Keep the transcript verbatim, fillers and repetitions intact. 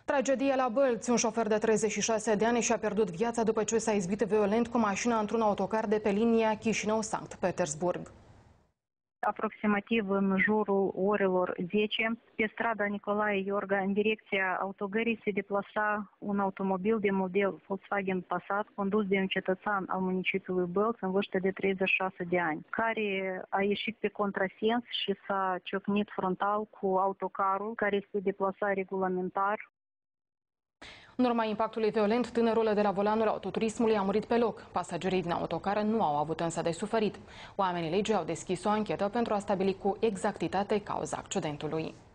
Tragedie la Bălți. Un șofer de treizeci și șase de ani și-a pierdut viața după ce s-a izbit violent cu mașina într-un autocar de pe linia Chișinău-Sankt Petersburg. Aproximativ în jurul orelor zece, pe strada Nicolae Iorga, în direcția autogării, se deplasa un automobil de model Volkswagen Passat, condus de un cetățean al municipiului Bălți, în vârstă de treizeci și șase de ani, care a ieșit pe contrasens și s-a ciocnit frontal cu autocarul, care se deplasa regulamentar. În urma impactului violent, tânărul de la volanul autoturismului a murit pe loc. Pasagerii din autocar nu au avut însă de suferit. Oamenii legii au deschis o anchetă pentru a stabili cu exactitate cauza accidentului.